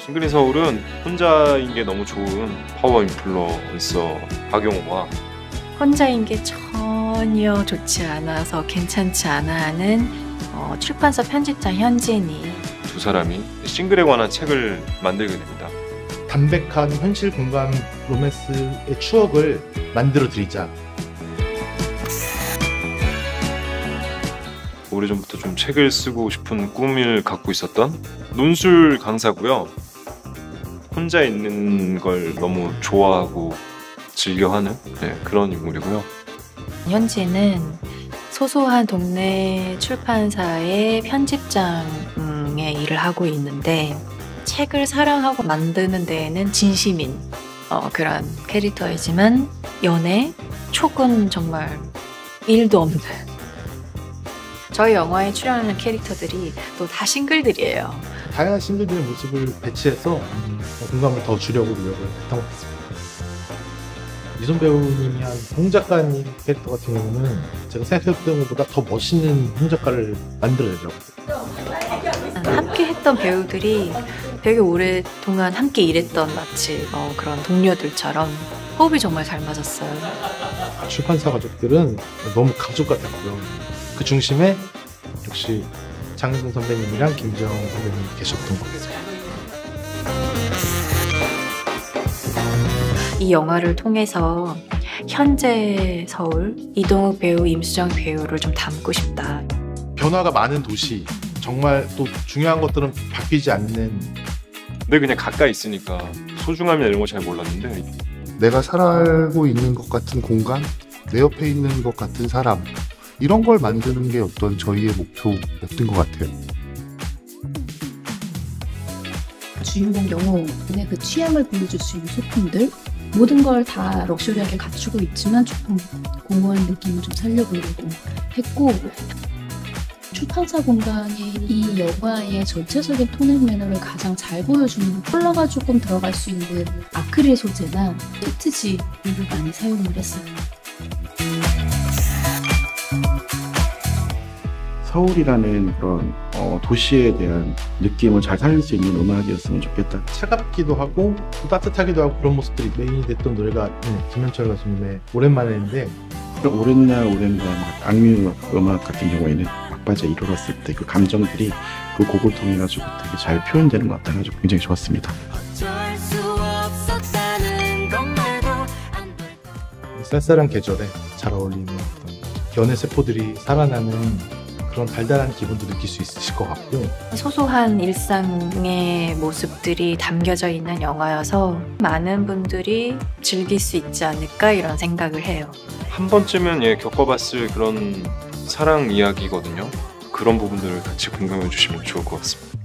싱글인 서울은 혼자인 게 너무 좋은 파워 인플루언서 박용호와 혼자인 게 전혀 좋지 않아서 괜찮지 않아 하는 출판사 편집장 현진이 두 사람이 싱글에 관한 책을 만들게 됩니다. 담백한 현실 공감 로맨스의 추억을 만들어 드리자. 오래전부터 좀 책을 쓰고 싶은 꿈을 갖고 있었던 논술 강사고요. 혼자 있는 걸 너무 좋아하고 즐겨하는 그런 인물이고요. 현진은 소소한 동네 출판사의 편집장의 일을 하고 있는데 책을 사랑하고 만드는 데에는 진심인 그런 캐릭터이지만 연애, 촉은 정말 1도 없는 저희 영화에 출연하는 캐릭터들이 또 다 싱글들이에요. 다양한 싱글들의 모습을 배치해서 공감을 더 주려고 노력을 했던 것 같습니다. 이손 배우님이 한 홍 작가님 캐릭터 같은 경우는 제가 생각했던 것보다 더 멋있는 홍 작가를 만들어내더라고요. 함께 했던 배우들이 되게 오랫동안 함께 일했던 마치 그런 동료들처럼 호흡이 정말 잘 맞았어요. 출판사 가족들은 너무 가족 같았고요. 그 중심에 역시 장윤선 선배님이랑 김지영 선배님이 계셨던 것 같습니다. 이 영화를 통해서 현재 서울, 이동욱 배우, 임수정 배우를 좀 담고 싶다. 변화가 많은 도시, 정말 또 중요한 것들은 바뀌지 않는. 근데 그냥 가까이 있으니까 소중함이나 이런 거 잘 몰랐는데 내가 살고 있는 것 같은 공간, 내 옆에 있는 것 같은 사람, 이런 걸 만드는 게 어떤 저희의 목표였던 것 같아요. 주인공 영호의 그 취향을 보여줄 수 있는 소품들, 모든 걸 다 럭셔리하게 갖추고 있지만 조금 공허한 느낌을 좀 살려보려고 했고, 출판사 공간이 이 영화의 전체적인 톤앤 매너를 가장 잘 보여주는 컬러가 조금 들어갈 수 있는 아크릴 소재나 히트지를 많이 사용을 했어요. 서울이라는 그런 도시에 대한 느낌을 잘 살릴 수 있는 음악이었으면 좋겠다. 차갑기도 하고 또 따뜻하기도 하고 그런 모습들이 메인이 됐던 노래가 김현철 가수님의 오랜만에인데, 오랜 날 오랜 밤 악뮤 음악 같은 경우에는 막바지에 이르렀을 때 그 감정들이 그 곡을 통해 가지고 되게 잘 표현되는 것 같아가지고 굉장히 좋았습니다. 쌀쌀한 계절에 잘 어울리는 어떤 연애 세포들이 살아나는 그런 달달한 기분도 느낄 수 있으실 것 같고, 소소한 일상의 모습들이 담겨져 있는 영화여서 많은 분들이 즐길 수 있지 않을까 이런 생각을 해요. 한 번쯤은 겪어봤을 그런 사랑 이야기거든요. 그런 부분들을 같이 공감해 주시면 좋을 것 같습니다.